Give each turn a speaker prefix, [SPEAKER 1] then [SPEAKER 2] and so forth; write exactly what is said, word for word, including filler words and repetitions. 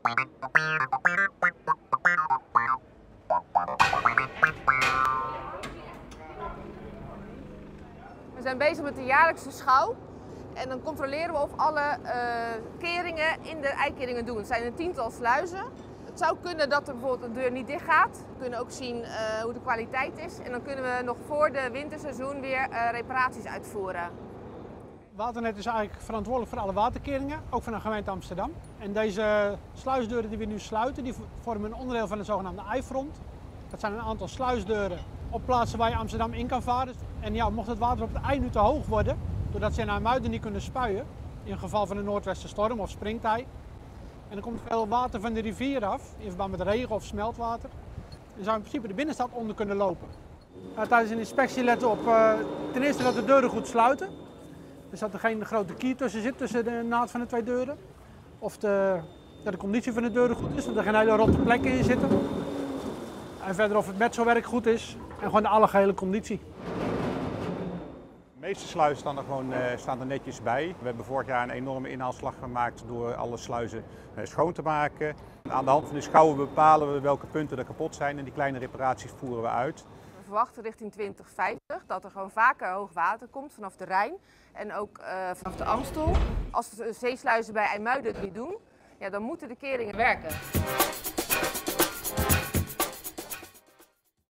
[SPEAKER 1] We zijn bezig met de jaarlijkse schouw en dan controleren we of alle uh, keringen in de eikeringen doen. Het zijn een tiental sluizen. Het zou kunnen dat er bijvoorbeeld een deur niet dicht gaat. We kunnen ook zien uh, hoe de kwaliteit is en dan kunnen we nog voor de winterseizoen weer uh, reparaties uitvoeren.
[SPEAKER 2] Waternet is eigenlijk verantwoordelijk voor alle waterkeringen, ook van de gemeente Amsterdam. En deze sluisdeuren die we nu sluiten, die vormen een onderdeel van de zogenaamde eifront. Dat zijn een aantal sluisdeuren op plaatsen waar je Amsterdam in kan varen. En ja, mocht het water op het ei nu te hoog worden, doordat ze naar Muiden niet kunnen spuien, in geval van een noordwestenstorm of springtij. En er komt veel water van de rivier af, in verband met regen of smeltwater. En zou in principe de binnenstad onder kunnen lopen. Nou, tijdens een inspectie letten we op uh, ten eerste dat de deuren goed sluiten. Dus dat er geen grote kier tussen zit, tussen de naad van de twee deuren. Of de, dat de conditie van de deuren goed is, dat er geen hele rotte plekken in zitten. En verder of het metselwerk goed is en gewoon de algehele conditie.
[SPEAKER 3] De meeste sluizen staan er gewoon uh, staan er netjes bij. We hebben vorig jaar een enorme inhaalslag gemaakt door alle sluizen uh, schoon te maken. Aan de hand van de schouwen bepalen we welke punten er kapot zijn en die kleine reparaties voeren we uit.
[SPEAKER 1] We verwachten richting twintig vijftig dat er gewoon vaker hoog water komt vanaf de Rijn en ook uh, vanaf de Amstel. Als de zeesluizen bij IJmuiden het niet doen, ja, dan moeten de keringen werken.